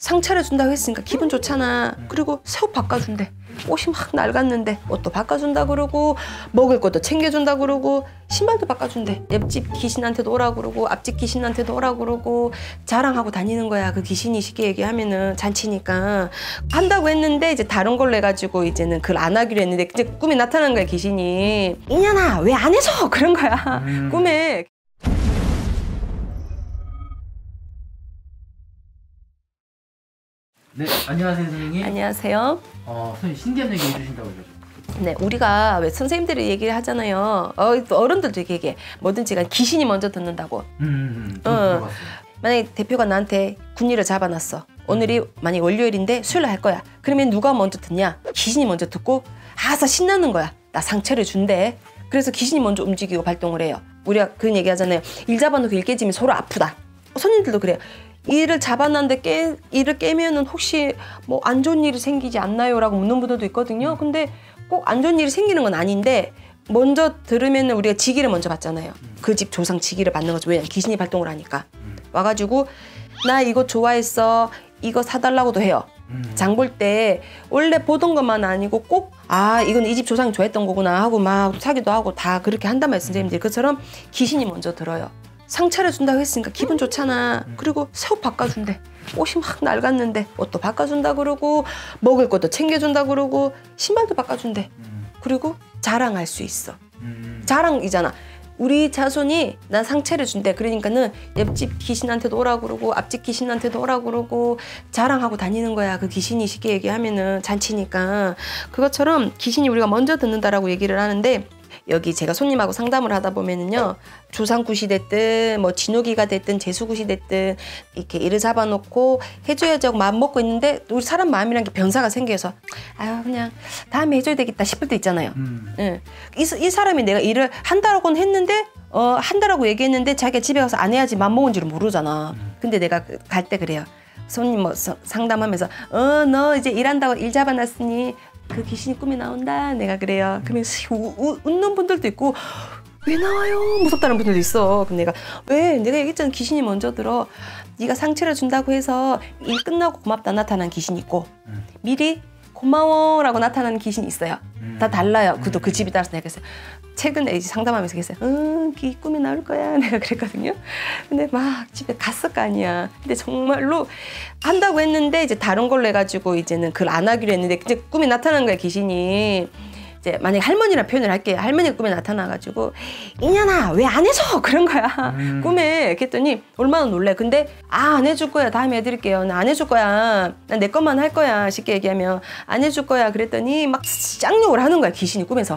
상차려 준다고 했으니까 기분 좋잖아. 그리고 새 옷 바꿔준대. 옷이 막 낡았는데 옷도 바꿔준다 그러고 먹을 것도 챙겨준다 그러고 신발도 바꿔준대. 옆집 귀신한테도 오라 그러고 앞집 귀신한테도 오라 그러고 자랑하고 다니는 거야. 그 귀신이 쉽게 얘기하면은 잔치니까 한다고 했는데 이제 다른 걸로 해가지고 이제는 그걸 안 하기로 했는데 이제 꿈에 나타난 거야 귀신이. 이년아 왜 안 해줘? 그런 거야 꿈에. 네, 안녕하세요 선생님. 안녕하세요. 선생님 신기한 얘기 해주신다고 그러죠. 네, 우리가 왜 선생님들이 얘기를 하잖아요. 또 어른들도 얘기해. 뭐든지 간 귀신이 먼저 듣는다고. 들어봤어요. 만약에 대표가 나한테 군일을 잡아놨어. 오늘이 만약에 월요일인데 수요일 할 거야. 그러면 누가 먼저 듣냐? 귀신이 먼저 듣고 아서 신나는 거야. 나 상처를 준대. 그래서 귀신이 먼저 움직이고 발동을 해요. 우리가 그런 얘기 하잖아요. 일 잡아놓고 일 깨지면 서로 아프다. 손님들도 그래요. 일을 잡아놨는데 일을 깨면은 혹시 뭐 안 좋은 일이 생기지 않나요? 라고 묻는 분들도 있거든요. 근데 꼭 안 좋은 일이 생기는 건 아닌데 먼저 들으면 우리가 직위를 먼저 받잖아요. 그 집 조상 직위를 받는 거죠. 왜냐면 귀신이 발동을 하니까. 와가지고 나 이거 좋아했어. 이거 사달라고도 해요. 장 볼 때 원래 보던 것만 아니고 꼭 이건 이 집 조상이 좋아했던 거구나 하고 막 사기도 하고 다 그렇게 한단 말이에요. 선생님들이. 그처럼 귀신이 먼저 들어요. 상차려 준다고 했으니까 기분 좋잖아. 그리고 새 옷 바꿔준대. 옷이 막 낡았는데 옷도 바꿔준다 그러고 먹을 것도 챙겨준다 그러고 신발도 바꿔준대. 그리고 자랑할 수 있어. 자랑이잖아. 우리 자손이 난 상처를 준대. 그러니까는 옆집 귀신한테도 오라 그러고 앞집 귀신한테도 오라 그러고 자랑하고 다니는 거야. 그 귀신이 쉽게 얘기하면은 잔치니까. 그것처럼 귀신이 우리가 먼저 듣는다라고 얘기를 하는데 여기 제가 손님하고 상담을 하다 보면은요, 조상굿이 됐든 뭐 진호기가 됐든 재수굿이 됐든 이렇게 일을 잡아놓고 해줘야지 하고 마음 먹고 있는데 우리 사람 마음이란 게 변사가 생겨서 그냥 다음에 해줘야 되겠다 싶을 때 있잖아요. 예. 이 사람이 내가 일을 한다고는 했는데 한다라고 얘기했는데 자기가 집에 가서 안 해야지 마음 먹은 줄은 모르잖아. 근데 내가 갈 때 그래요. 손님 뭐 상담하면서 너 이제 일한다고 일 잡아놨으니 그 귀신이 꿈에 나온다. 내가 그래요. 그러면 웃는 분들도 있고 왜 나와요? 무섭다는 분들도 있어. 그럼 내가 얘기했잖아. 귀신이 먼저 들어. 네가 상처를 준다고 해서 일 끝나고 고맙다 나타난 귀신이 있고 미리 고마워라고 나타나는 귀신이 있어요. 다 달라요. 그도 그 집에 따라서 내가 그랬어요. 최근에 이제 상담하면서 그랬어요. 귀 꿈에 나올 거야. 내가 그랬거든요. 근데 막 집에 갔을 거 아니야. 근데 정말로 한다고 했는데 이제 다른 걸로 해가지고 이제는 그걸 안 하기로 했는데 이제 꿈에 나타난 거야 귀신이. 이제 만약에 할머니라 표현을 할게요. 할머니가 꿈에 나타나가지고 이년아 왜 안 해줘? 그런 거야. 꿈에. 그랬더니 얼마나 놀래. 근데 안 해줄 거야. 다음에 해드릴게요. 나 안 해줄 거야. 난 내 것만 할 거야. 쉽게 얘기하면 안 해줄 거야. 그랬더니 막 쌍욕을 하는 거야. 귀신이 꿈에서.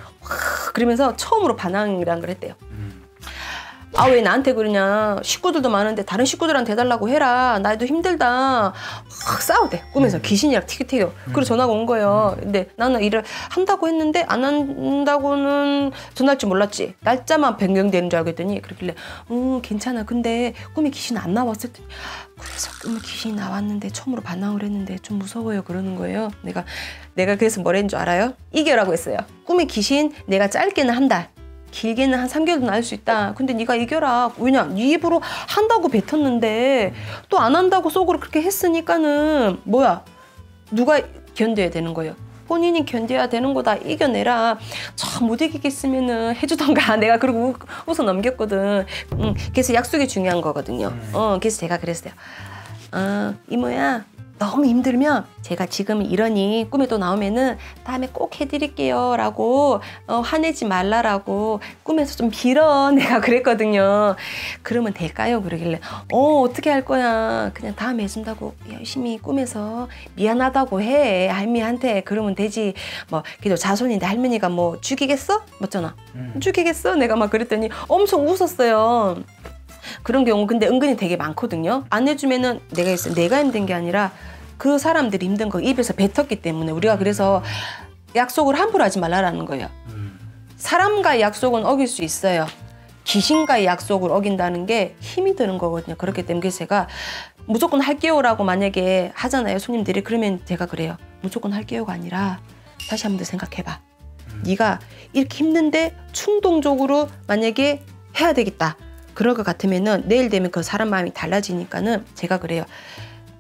그러면서 처음으로 반항이란 걸 했대요. 왜 나한테 그러냐. 식구들도 많은데 다른 식구들한테 해달라고 해라. 나도 힘들다. 확 싸우대. 꿈에서 귀신이랑 티격태격. 그리고 전화가 온 거예요. 근데 나는 일을 한다고 했는데 안 한다고는 전화할 줄 몰랐지. 날짜만 변경되는 줄 알고 했더니 그러길래 괜찮아. 근데 꿈에 귀신 안 나왔을 때 그래서 꿈에 귀신이 나왔는데 처음으로 반항을 했는데 좀 무서워요. 그러는 거예요. 내가 그래서 뭐라 했는 줄 알아요? 이겨라고 했어요. 꿈에 귀신 내가 짧게는 한 달. 길게는 한 3개월도 나을 수 있다. 근데 네가 이겨라. 왜냐? 네 입으로 한다고 뱉었는데 또 안 한다고 속으로 그렇게 했으니까는 뭐야? 누가 견뎌야 되는 거예요? 본인이 견뎌야 되는 거다. 이겨내라. 못 이기겠으면은 해주던가. 내가 그러고 웃어 넘겼거든. 그래서 약속이 중요한 거거든요. 그래서 제가 그랬어요. 이모야. 너무 힘들면 제가 지금 이러니 꿈에 또 나오면은 다음에 꼭 해드릴게요 라고 화내지 말라라고 꿈에서 좀 빌어. 내가 그랬거든요. 그러면 될까요? 그러길래 어떻게 할 거야. 그냥 다음에 해준다고 열심히 꿈에서 미안하다고 해. 할머니한테. 그러면 되지. 뭐 그래도 자손인데 할머니가 뭐 죽이겠어? 맞잖아. 죽이겠어? 내가 막 그랬더니 엄청 웃었어요. 그런 경우 근데 은근히 되게 많거든요. 안 해주면은 내가 힘든 게 아니라 그 사람들이 힘든 거 입에서 뱉었기 때문에 우리가 그래서 약속을 함부로 하지 말라라는 거예요. 사람과의 약속은 어길 수 있어요. 귀신과의 약속을 어긴다는 게 힘이 드는 거거든요. 그렇기 때문에 제가 무조건 할게요라고 만약에 하잖아요. 손님들이. 그러면 제가 그래요. 무조건 할게요가 아니라 다시 한 번 더 생각해봐. 네가 이렇게 힘든데 충동적으로 만약에 해야 되겠다. 그럴 것 같으면은 내일 되면 그 사람 마음이 달라지니까는 제가 그래요.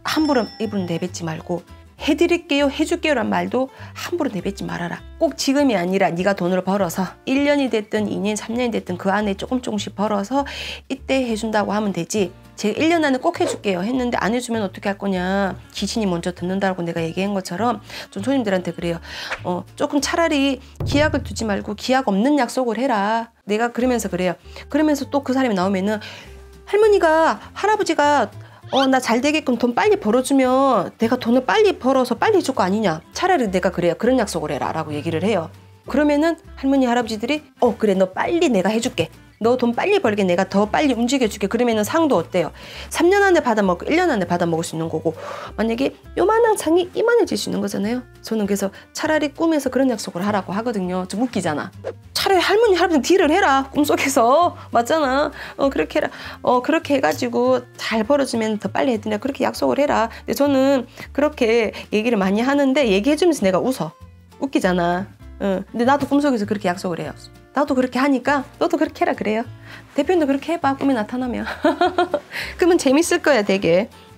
함부로 입으로 내뱉지 말고 해드릴게요, 해줄게요란 말도 함부로 내뱉지 말아라. 꼭 지금이 아니라 네가 돈을 벌어서 1년이 됐든 2년, 3년이 됐든 그 안에 조금씩 벌어서 이때 해준다고 하면 되지. 제가 1년 안에 꼭 해줄게요 했는데 안 해주면 어떻게 할 거냐. 귀신이 먼저 듣는다고 내가 얘기한 것처럼 좀 손님들한테 그래요. 조금 차라리 기약을 두지 말고 기약 없는 약속을 해라. 내가 그러면서 그래요. 그러면서 또 그 사람이 나오면은 할머니가 할아버지가 나 잘 되게끔 돈 빨리 벌어주면 내가 돈을 빨리 벌어서 빨리 해줄 거 아니냐. 차라리 내가 그래요. 그런 약속을 해라 라고 얘기를 해요. 그러면은 할머니 할아버지들이 그래 너 빨리 내가 해줄게. 너 돈 빨리 벌게 내가 더 빨리 움직여줄게. 그러면은 상도 어때요? 3년 안에 받아먹고 1년 안에 받아먹을 수 있는 거고 만약에 요만한 상이 이만해질 수 있는 거잖아요. 저는 그래서 차라리 꿈에서 그런 약속을 하라고 하거든요. 좀 웃기잖아. 차라리 할머니 할아버지 딜을 해라. 꿈속에서. 맞잖아. 그렇게 해라. 그렇게 해가지고 잘 벌어주면 더 빨리 해드냐. 그렇게 약속을 해라. 근데 저는 그렇게 얘기를 많이 하는데 얘기해주면서 내가 웃어. 웃기잖아. 근데 나도 꿈속에서 그렇게 약속을 해요. 나도 그렇게 하니까 너도 그렇게 해라 그래요. 대표님도 그렇게 해봐 꿈에 나타나면. 그러면 재밌을 거야 되게.